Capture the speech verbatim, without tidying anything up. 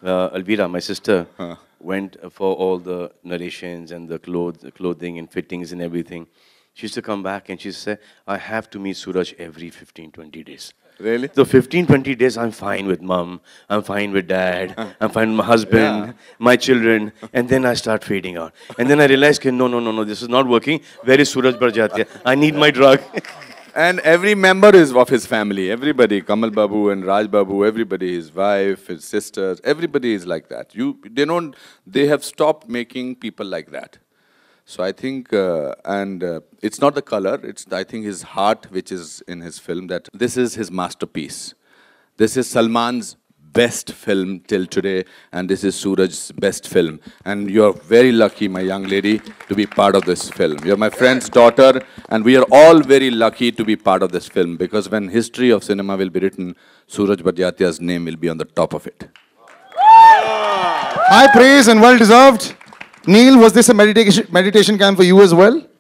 uh, Alvira, my sister, Huh. went for all the narrations and the clothes, clothing and fittings and everything. She used to come back and she said, I have to meet Suraj every fifteen, twenty days. Really? So fifteen, twenty days, I'm fine with mom, I'm fine with dad, I'm fine with my husband, Yeah. my children, and then I start fading out. And then I realized, okay, no, no, no, no, this is not working. Where is Suraj Barjatia? I need my drug. And every member is of his family. Everybody, Kamal Babu and Raj Babu, everybody, his wife, his sisters, everybody is like that. You, they don't, they have stopped making people like that. So I think, uh, and uh, it's not the color, it's I think his heart which is in his film, that this is his masterpiece. This is Salman's best film till today, and this is Suraj's best film. And you're very lucky, my young lady, to be part of this film. You're my friend's daughter, and we are all very lucky to be part of this film, because when history of cinema will be written, Suraj Barjatia's name will be on the top of it. High praise and well deserved. Neil, was this a meditation meditation camp for you as well?